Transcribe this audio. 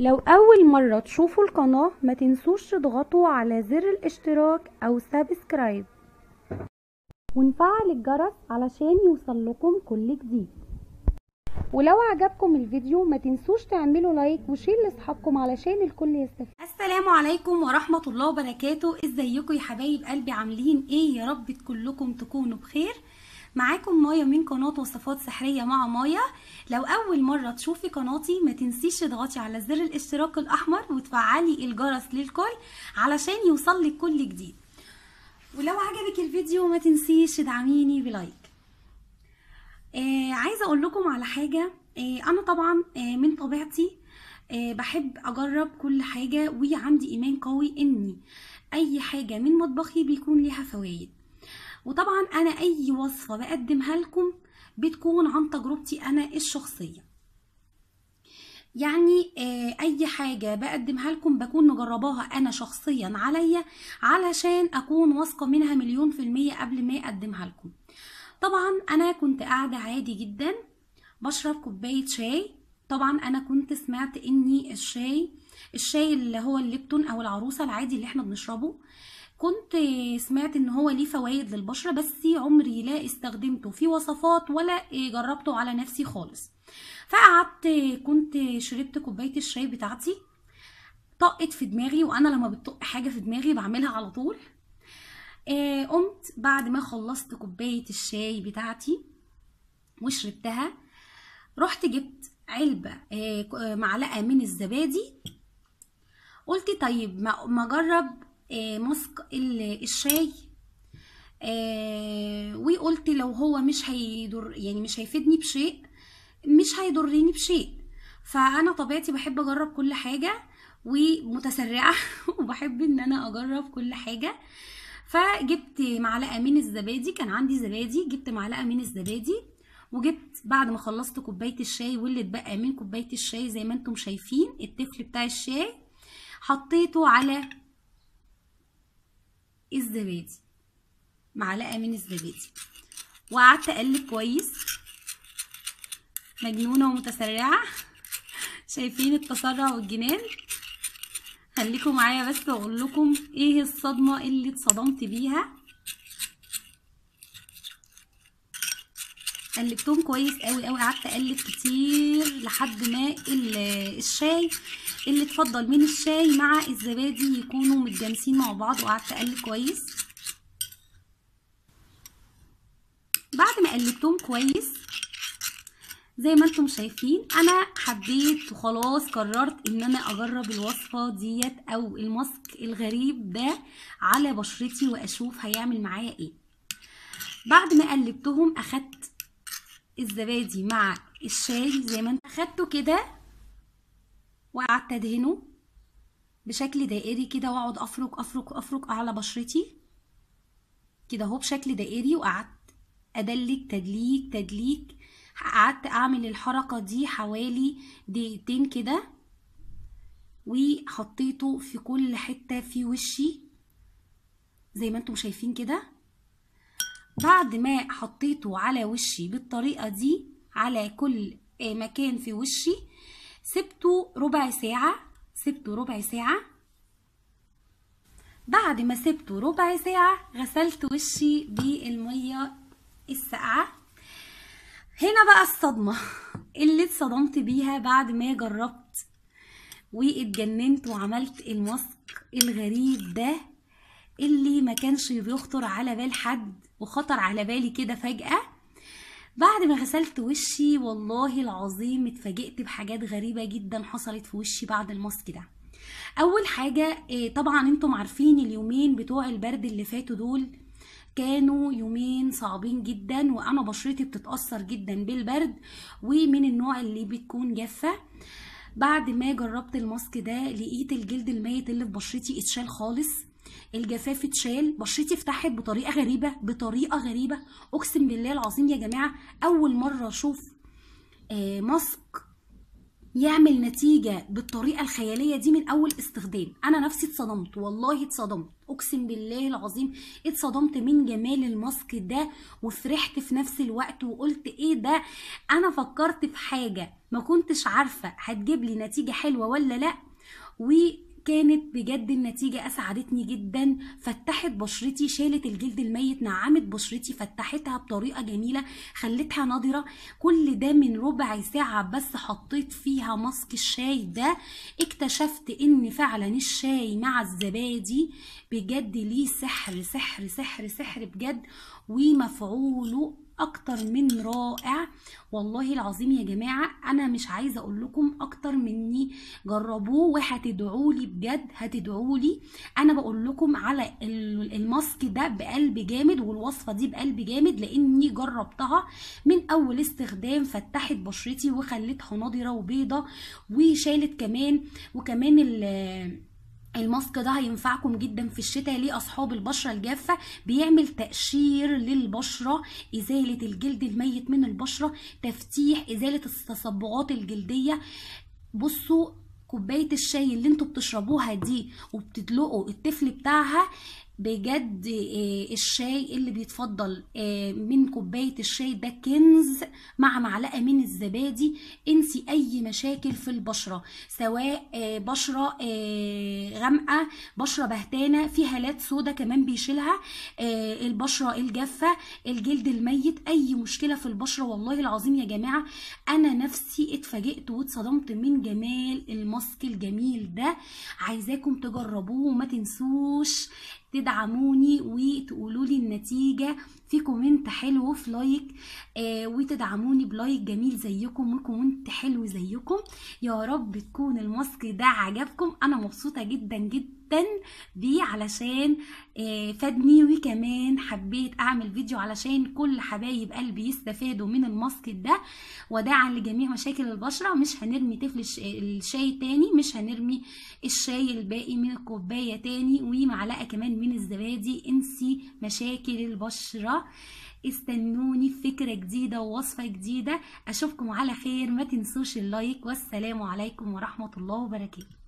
لو أول مرة تشوفوا القناة ما تنسوش تضغطوا على زر الاشتراك أو سبسكرايب ونفعل الجرس علشان يوصل لكم كل جديد. ولو عجبكم الفيديو ما تنسوش تعملوا لايك وشير لاصحابكم علشان الكل يستفيد. السلام عليكم ورحمة الله وبركاته. ازيكم يا حبايب قلبي؟ عاملين ايه؟ يا رب كلكم تكونوا بخير. معاكم مايا من قناة وصفات سحرية مع مايا. لو اول مرة تشوفي قناتي ما تنسيش تضغطي على زر الاشتراك الاحمر وتفعلي الجرس للكل علشان يوصلك كل جديد. ولو عجبك الفيديو ما تنسيش تدعميني بلايك. عايزة اقول لكم على حاجة. انا طبعا من طبيعتي بحب اجرب كل حاجة، وعندي ايمان قوي اني اي حاجة من مطبخي بيكون ليها فوائد. وطبعا انا اي وصفة بقدمها لكم بتكون عن تجربتي انا الشخصية. يعني اي حاجة بقدمها لكم بكون مجرباها انا شخصيا عليا علشان اكون واثقة منها 100% قبل ما اقدمها لكم. طبعا انا كنت قاعدة عادي جدا بشرب كوباية شاي. طبعا انا كنت سمعت اني الشاي اللي هو الليبتون او العروسة العادي اللي احنا بنشربه، كنت سمعت ان هو ليه فوائد للبشرة، بس عمري لا استخدمته في وصفات ولا جربته على نفسي خالص. فقعدت كنت شربت كوباية الشاي بتاعتي، طقت في دماغي، وانا لما بتطق حاجة في دماغي بعملها على طول. قمت بعد ما خلصت كوباية الشاي بتاعتي وشربتها، رحت جبت علبة معلقة من الزبادي. قلت طيب ما اجرب مسك الشاي، وقلت لو هو مش هيضر، يعني مش هيفيدني بشيء، مش هيضرني بشيء. فانا طبيعتي بحب اجرب كل حاجة ومتسرعة وبحب ان انا اجرب كل حاجة. فجبت معلقة من الزبادي، كان عندي زبادي، جبت معلقة من الزبادي، وجبت بعد ما خلصت كوباية الشاي واللي اتبقى من كوباية الشاي زي ما انتم شايفين التفل بتاع الشاي حطيته على الزبادي، معلقة من الزبادي، وقعدت اقلب كويس. مجنونة ومتسرعة شايفين التسرع والجنان. خليكم معايا بس واقول لكم ايه الصدمة اللي اتصدمت بيها. قلبتهم كويس قوي قوي، قعدت اقلب كتير لحد ما الشاي اللي اتفضل من الشاي مع الزبادي يكونوا متجانسين مع بعض، وقعدت اقلب كويس. بعد ما قلبتهم كويس زي ما انتم شايفين انا حبيت وخلاص قررت ان انا اجرب الوصفة ديت او الماسك الغريب ده على بشرتي واشوف هيعمل معايا ايه. بعد ما قلبتهم اخدت الزبادي مع الشاي زي ما انت اخدته كده، وقعدت ادهنه بشكل دائري كده، واقعد افرك على بشرتي كده اهو بشكل دائري، وقعدت ادلك تدليك. قعدت اعمل الحركة دي حوالي دقيقتين كده، وحطيته في كل حتة في وشي زي ما انتم شايفين كده. بعد ما حطيته على وشي بالطريقة دي على كل مكان في وشي، سبته ربع ساعة. بعد ما سبته ربع ساعة غسلت وشي بالمية الساقعة. هنا بقى الصدمة اللي اتصدمت بيها بعد ما جربت واتجننت وعملت الماسك الغريب ده اللي ما كانش بيخطر على بال حد، وخطر على بالي كده فجأة. بعد ما غسلت وشي والله العظيم اتفاجئت بحاجات غريبة جدا حصلت في وشي بعد الماسك ده. اول حاجة طبعا انتم عارفين اليومين بتوع البرد اللي فاتوا دول كانوا يومين صعبين جدا، وانا بشرتي بتتأثر جدا بالبرد ومن النوع اللي بتكون جافة. بعد ما جربت الماسك ده لقيت الجلد الميت اللي في بشرتي اتشال خالص، الجفاف اتشال، بشرتي فتحت بطريقة غريبة. اقسم بالله العظيم يا جماعة اول مرة اشوف ماسك يعمل نتيجة بالطريقة الخيالية دي من أول استخدام. أنا نفسي اتصدمت، والله اتصدمت، أقسم بالله العظيم اتصدمت من جمال الماسك ده، وفرحت في نفس الوقت وقلت إيه ده. أنا فكرت في حاجة ما كنتش عارفة هتجيب لي نتيجة حلوة ولا لأ، وكانت بجد النتيجة أسعدتني جدا. فتحت بشرتي، شالت الجلد الميت، نعمت بشرتي، فتحتها بطريقة جميلة، خلتها نضرة. كل ده من ربع ساعة بس حطيت فيها ماسك الشاي ده. اكتشفت ان فعلا الشاي مع الزبادي بجد ليه سحر سحر سحر سحر بجد، ومفعوله اكتر من رائع. والله العظيم يا جماعة انا مش عايزة اقول لكم اكتر مني، جربوه وهتدعولي بجد، هتدعولي. انا بقول لكم على الماسك ده بقلب جامد، والوصفة دي بقلب جامد، لاني جربتها من اول استخدام. فتحت بشرتي وخلتها نضرة وبيضة، وشالت كمان. وكمان الماسك ده هينفعكم جدا في الشتاء لاصحاب البشره الجافه، بيعمل تقشير للبشره، ازاله الجلد الميت من البشره، تفتيح، ازاله التصبغات الجلديه. بصوا، كوبايه الشاي اللي انتوا بتشربوها دي وبتدلقوا التفل بتاعها، بجد الشاي اللي بيتفضل من كوبايه الشاي ده كنز، مع معلقه من الزبادي. انسي اي مشاكل في البشره، سواء بشره غامقه، بشره بهتانه، في هالات سودا كمان بيشيلها، البشره الجافه، الجلد الميت، اي مشكله في البشره. والله العظيم يا جماعه انا نفسي اتفاجئت واتصدمت من جمال الماسك الجميل ده. عايزاكم تجربوه، وما تنسوش تدعموني وتقولوا لي النتيجه في كومنت حلو، في لايك، وتدعموني بلايك جميل زيكم وكومنت حلو زيكم. يا رب تكون الماسك ده عجبكم. انا مبسوطه جدا جدا بيه علشان فادني، وكمان حبيت اعمل فيديو علشان كل حبايب قلبي يستفادوا من الماسك ده. وداعا لجميع مشاكل البشره، مش هنرمي تفل الشاي تاني، مش هنرمي الشاي الباقي من الكوبايه تاني، ومعلقه كمان من الزبادي. انسي مشاكل البشره. استنوني في فكرة جديدة ووصفة جديدة. اشوفكم على خير، ما تنسوش اللايك، والسلام عليكم ورحمة الله وبركاته.